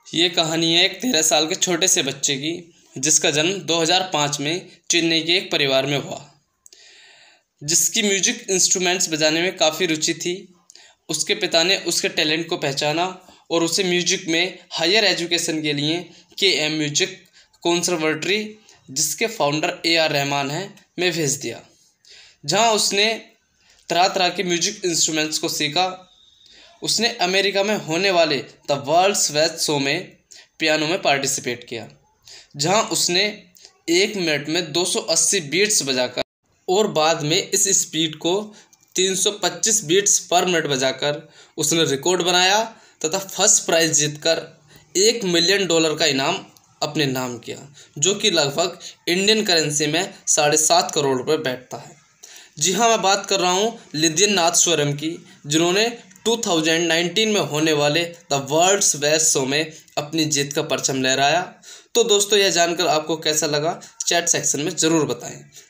ये कहानी है एक 13 साल के छोटे से बच्चे की, जिसका जन्म 2005 में चेन्नई के एक परिवार में हुआ, जिसकी म्यूजिक इंस्ट्रूमेंट्स बजाने में काफ़ी रुचि थी। उसके पिता ने उसके टैलेंट को पहचाना और उसे म्यूजिक में हायर एजुकेशन के लिए KM म्यूजिक कॉन्सर्वेटरी, जिसके फाउंडर AR रहमान हैं, में भेज दिया, जहां उसने तरह तरह के म्यूजिक इंस्ट्रूमेंट्स को सीखा। उसने अमेरिका में होने वाले द वर्ल्ड्स बेस्ट शो में पियानो में पार्टिसिपेट किया, जहां उसने 1 मिनट में 280 बीट्स बजाकर और बाद में इस स्पीड को 325 बीट्स पर मिनट बजाकर उसने रिकॉर्ड बनाया तथा फर्स्ट प्राइज जीतकर $1 मिलियन का इनाम अपने नाम किया, जो कि लगभग इंडियन करेंसी में 7.5 करोड़ रुपए बैठता है। जी हाँ, मैं बात कर रहा हूँ लिदियन नादस्वरम की, जिन्होंने 2019 में होने वाले द वर्ल्ड्स बेस्ट शो में अपनी जीत का परचम लहराया। तो दोस्तों, यह जानकर आपको कैसा लगा, चैट सेक्शन में ज़रूर बताएं।